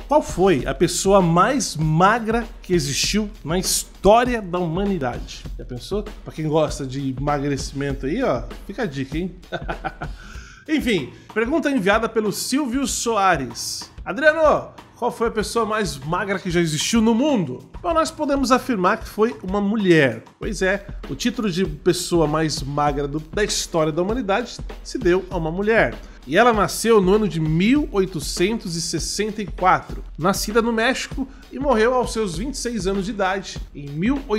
Qual foi a pessoa mais magra que existiu na história da humanidade? Já pensou? Pra quem gosta de emagrecimento aí, ó, fica a dica, hein? Enfim, pergunta enviada pelo Silvio Soares. Adriano, qual foi a pessoa mais magra que já existiu no mundo? Bom, nós podemos afirmar que foi uma mulher. Pois é, o título de pessoa mais magra da história da humanidade se deu a uma mulher. E ela nasceu no ano de 1864, nascida no México e morreu aos seus 26 anos de idade, em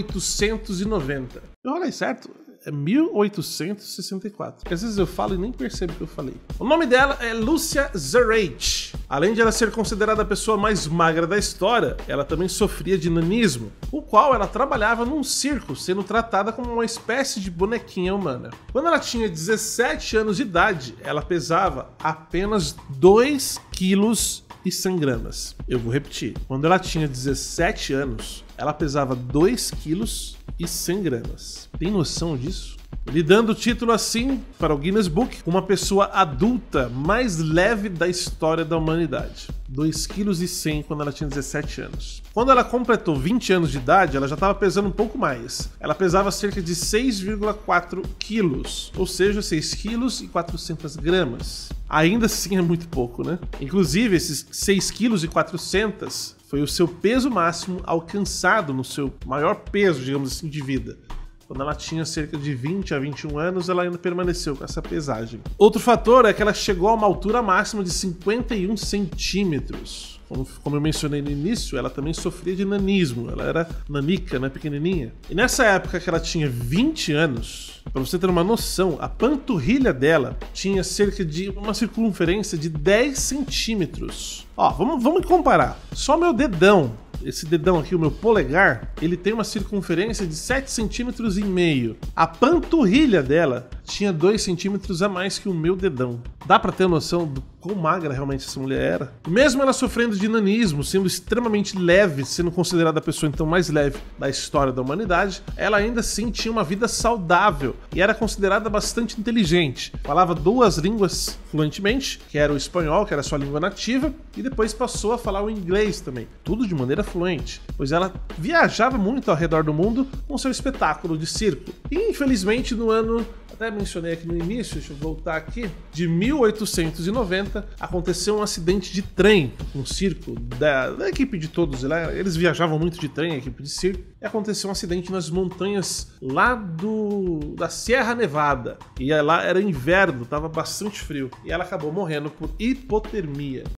1890. Eu falei certo? É 1864. Porque às vezes eu falo e nem percebo o que eu falei. O nome dela é Lúcia Zarate. Além de ela ser considerada a pessoa mais magra da história, ela também sofria de nanismo, o qual ela trabalhava num circo, sendo tratada como uma espécie de bonequinha humana. Quando ela tinha 17 anos de idade, ela pesava apenas 2 quilos e 100 gramas. Eu vou repetir. Quando ela tinha 17 anos, ela pesava 2 quilos e 100 gramas. Tem noção disso? Lhe dando o título assim para o Guinness Book, uma pessoa adulta mais leve da história da humanidade. 2,1 kg quando ela tinha 17 anos. Quando ela completou 20 anos de idade, ela já estava pesando um pouco mais. Ela pesava cerca de 6,4 quilos, ou seja, 6,4 kg. Ainda assim é muito pouco, né? Inclusive, esses 6,4 kg foi o seu peso máximo alcançado no seu maior peso, digamos assim, de vida. Quando ela tinha cerca de 20 a 21 anos, ela ainda permaneceu com essa pesagem. Outro fator é que ela chegou a uma altura máxima de 51 centímetros. Como eu mencionei no início, ela também sofria de nanismo. Ela era nanica, né, pequenininha. E nessa época que ela tinha 20 anos, para você ter uma noção, a panturrilha dela tinha cerca de uma circunferência de 10 centímetros. Ó, vamos comparar. Só meu dedão, esse dedão aqui, o meu polegar, ele tem uma circunferência de 7,5 centímetros. A panturrilha dela tinha 2 centímetros a mais que o meu dedão. Dá pra ter noção do quão magra realmente essa mulher era? Mesmo ela sofrendo de nanismo, sendo extremamente leve, sendo considerada a pessoa então mais leve da história da humanidade, ela ainda assim tinha uma vida saudável e era considerada bastante inteligente. Falava 2 línguas fluentemente, que era o espanhol, que era a sua língua nativa, e depois passou a falar o inglês também, tudo de maneira fluente, pois ela viajava muito ao redor do mundo com seu espetáculo de circo. E infelizmente no ano, até mencionei aqui no início, deixa eu voltar aqui, de 1890 aconteceu um acidente de trem, um circo da equipe de todos, eles viajavam muito de trem, a equipe de circo, e aconteceu um acidente nas montanhas lá da Sierra Nevada, e lá era inverno, estava bastante frio, e ela acabou morrendo por hipotermia.